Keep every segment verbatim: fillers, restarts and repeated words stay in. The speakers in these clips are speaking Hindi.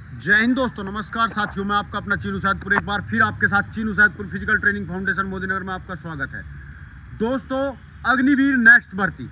जय हिंद दोस्तों, नमस्कार साथियों। मैं आपका अपना चीनू सैदपुर एक बार फिर आपके साथ Chinu Saidpur physical training foundation Modinagar में आपका स्वागत है। दोस्तों, अग्निवीर नेक्स्ट भर्ती,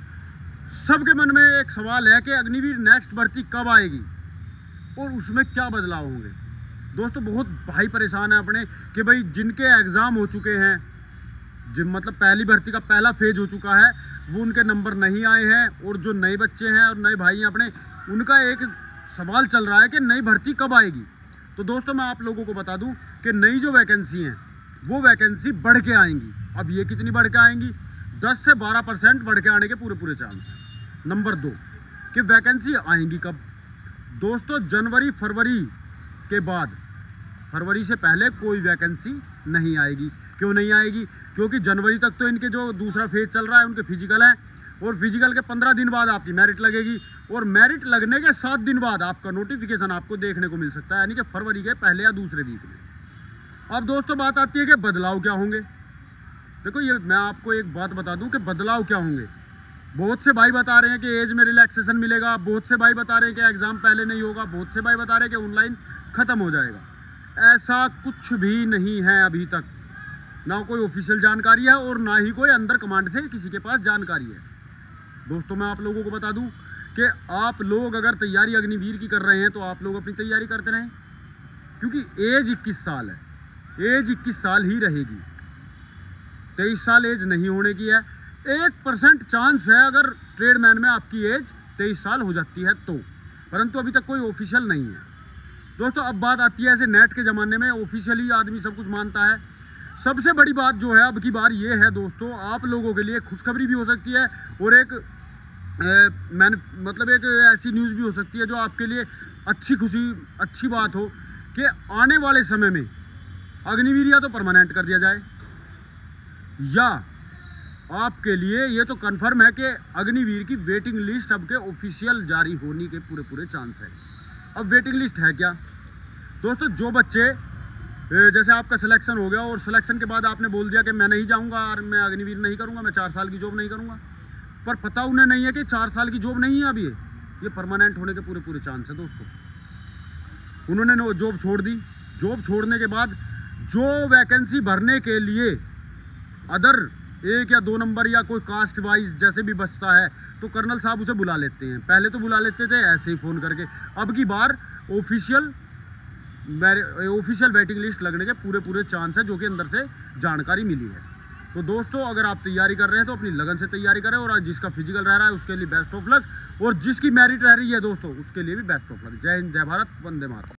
सबके मन में एक सवाल है कि अग्निवीर नेक्स्ट भर्ती कब आएगी और उसमें क्या बदलाव होंगे। दोस्तों, बहुत भाई परेशान है अपने कि भाई जिनके एग्ज़ाम हो चुके हैं, जिन मतलब पहली भर्ती का पहला फेज हो चुका है, वो उनके नंबर नहीं आए हैं, और जो नए बच्चे हैं और नए भाई हैं अपने, उनका एक सवाल चल रहा है कि नई भर्ती कब आएगी। तो दोस्तों, मैं आप लोगों को बता दूं कि नई जो वैकेंसी हैं वो वैकेंसी बढ़ के आएंगी। अब ये कितनी बढ़ के आएंगी? दस से बारह परसेंट बढ़ के आने के पूरे पूरे चांस हैं। नंबर दो कि वैकेंसी आएंगी कब? दोस्तों, जनवरी फरवरी के बाद, फरवरी से पहले कोई वैकेंसी नहीं आएगी। क्यों नहीं आएगी? क्योंकि जनवरी तक तो इनके जो दूसरा फेज चल रहा है उनके फिजिकल है, और फिजिकल के पंद्रह दिन बाद आपकी मेरिट लगेगी, और मेरिट लगने के सात दिन बाद आपका नोटिफिकेशन आपको देखने को मिल सकता है, यानी कि फरवरी के पहले या दूसरे वीक में। अब दोस्तों, बात आती है कि बदलाव क्या होंगे। देखो, ये मैं आपको एक बात बता दूं कि बदलाव क्या होंगे। बहुत से भाई बता रहे हैं कि एज में रिलैक्सेशन मिलेगा, बहुत से भाई बता रहे हैं कि एग्जाम पहले नहीं होगा, बहुत से भाई बता रहे हैं कि ऑनलाइन खत्म हो जाएगा। ऐसा कुछ भी नहीं है अभी तक, ना कोई ऑफिशियल जानकारी है और ना ही कोई अंदर कमांड से किसी के पास जानकारी है। दोस्तों, मैं आप लोगों को बता दूं कि आप लोग अगर तैयारी अग्निवीर की कर रहे हैं तो आप लोग अपनी तैयारी करते रहें, क्योंकि एज इक्कीस साल है, एज इक्कीस साल ही रहेगी। तेईस साल एज नहीं होने की है। एक परसेंट चांस है अगर ट्रेडमैन में आपकी एज तेईस साल हो जाती है तो, परंतु अभी तक कोई ऑफिशियल नहीं है। दोस्तों, अब बात आती है, ऐसे नेट के ज़माने में ऑफिशियली आदमी सब कुछ मानता है। सबसे बड़ी बात जो है अब की बार ये है दोस्तों, आप लोगों के लिए खुशखबरी भी हो सकती है और एक मैंने मतलब एक ऐसी न्यूज़ भी हो सकती है जो आपके लिए अच्छी खुशी अच्छी बात हो कि आने वाले समय में अग्निवीर या तो परमानेंट कर दिया जाए, या आपके लिए ये तो कंफर्म है कि अग्निवीर की वेटिंग लिस्ट अब के ऑफिशियल जारी होने के पूरे पूरे चांस है। अब वेटिंग लिस्ट है क्या दोस्तों? जो बच्चे, जैसे आपका सिलेक्शन हो गया और सिलेक्शन के बाद आपने बोल दिया कि मैं नहीं जाऊंगा और मैं अग्निवीर नहीं करूंगा, मैं चार साल की जॉब नहीं करूंगा, पर पता उन्हें नहीं है कि चार साल की जॉब नहीं है अभी, ये परमानेंट होने के पूरे पूरे चांस है। दोस्तों, उन्होंने जॉब छोड़ दी, जॉब छोड़ने के बाद जो वैकेंसी भरने के लिए अदर एक या दो नंबर या कोई कास्ट वाइज जैसे भी बचता है, तो कर्नल साहब उसे बुला लेते हैं। पहले तो बुला लेते थे ऐसे ही फ़ोन करके, अब की बार ऑफिशियल ऑफिशियल वेटिंग लिस्ट लगने के पूरे पूरे चांस है, जो कि अंदर से जानकारी मिली है। तो दोस्तों, अगर आप तैयारी कर रहे हैं तो अपनी लगन से तैयारी करें, और जिसका फिजिकल रह रहा है उसके लिए बेस्ट ऑफ लक, और जिसकी मेरिट रह रही है दोस्तों उसके लिए भी बेस्ट ऑफ लक। जय हिंद, जय भारत, वंदे मातरम।